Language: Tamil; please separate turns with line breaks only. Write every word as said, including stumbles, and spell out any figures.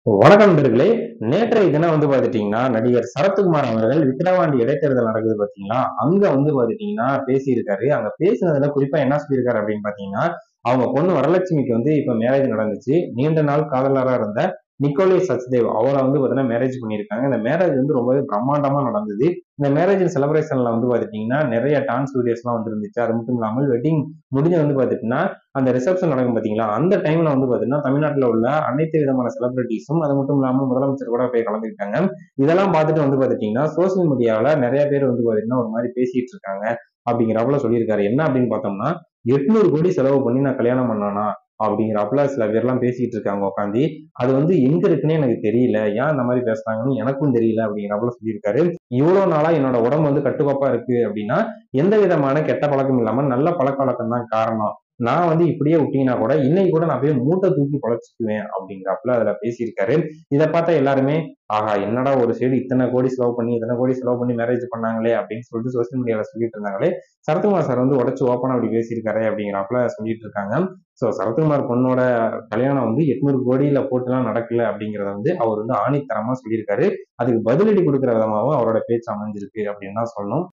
வணக்கம் நண்பர்களே. நேற்றைய தினம் வந்து பாத்துட்டீங்கன்னா, நடிகர் சரத்குமார் அவர்கள் விக்கிரவாண்டி இடைத்தேர்தல் நடக்குது பாத்தீங்களா? அங்க வந்து பாத்துட்டீங்கன்னா பேசியிருக்காரு. அங்க பேசினதுல குறிப்பா என்ன சொல்லியிருக்காரு அப்படின்னு பாத்தீங்கன்னா, அவங்க பொண்ணு வரலட்சுமிக்கு வந்து இப்ப மேரேஜ் நடந்துச்சு. நீண்ட நாள் காதலரா இருந்த நிக்கோலை சச்தேவ் அவள வந்து பாத்தீங்கன்னா மேரேஜ் பண்ணியிருக்காங்க. இந்த மேரேஜ் வந்து ரொம்பவே பிரம்மாண்டமா நடந்தது. இந்த மேரேஜ் செலிப்ரேஷன்ல வந்து பாத்துட்டீங்கன்னா, நிறைய டான்ஸ் வீடியோஸ்லாம் வந்து இருந்துச்சு. அது மட்டும் இல்லாமல் வெட்டிங் முடிஞ்சு வந்து பாத்துட்டீங்கன்னா, அந்த ரிசப்ஷன் நடக்கும் பாத்தீங்களா? அந்த டைம்ல வந்து பாத்தீங்கன்னா, தமிழ்நாட்டுல உள்ள அனைத்து விதமான செலிபிரிட்டீஸும் அது மட்டும் இல்லாம முதலமைச்சர் கூட போய் கலந்துக்கிட்டாங்க. இதெல்லாம் பார்த்துட்டு வந்து பாத்துட்டீங்கன்னா, சோசியல் மீடியாவுல நிறைய பேர் வந்து பாத்தீங்கன்னா, ஒரு மாதிரி பேசிட்டு இருக்காங்க. அப்படிங்கிறாப்புல சொல்லியிருக்காரு. என்ன அப்படின்னு பார்த்தோம்னா, எட்நூறு கோடி செலவு பண்ணி நான் கல்யாணம் பண்ணானா? அப்படிங்கிறாப்புல சில பேர்லாம் பேசிட்டு இருக்காங்க உட்காந்து. அது வந்து எங்க இருக்குன்னே எனக்கு தெரியல. ஏன் இந்த மாதிரி பேசுறாங்கன்னு எனக்கும் தெரியல அப்படிங்கிறாப்புல சொல்லியிருக்காரு. இவ்வளவு நாளா என்னோட உடம்பு வந்து கட்டுக்கோப்பா இருக்கு அப்படின்னா, எந்த விதமான கெட்ட பழக்கம் இல்லாம நல்ல பழக்க வழக்கம் தான் காரணம். நான் வந்து இப்படியே விட்டீங்கன்னா கூட இன்னைக்கு கூட நான் போய் மூட்டை தூக்கி பொழைச்சிக்குவேன் அப்படிங்கிறாப்புல அதுல பேசியிருக்காரு. இதை பார்த்தா எல்லாருமே ஆஹா என்னடா ஒரு சைடு இத்தனை கோடி செலவு பண்ணி இத்தனை கோடி செலவு பண்ணி மேரேஜ் பண்ணாங்களே அப்படின்னு சொல்லிட்டு சோசியல் மீடியால சொல்லிட்டு இருந்தாங்களே, சரத்குமார் சார் வந்து உடச்சு ஓப்பனா அப்படி பேசியிருக்காரு அப்படிங்கிறாப்புல சொல்லிட்டு இருக்காங்க. ஸோ சரத்குமார் பொண்ணோட கல்யாணம் வந்து எட்நூறு கோடியில போட்டுலாம் நடக்கல அப்படிங்கிறத வந்து அவர் வந்து ஆணித்தரமா சொல்லியிருக்காரு. அதுக்கு பதிலடி கொடுக்குற விதமாகவும் அவரோட பேச்சு அமைஞ்சிருக்கு அப்படின்னு தான் சொல்லணும்.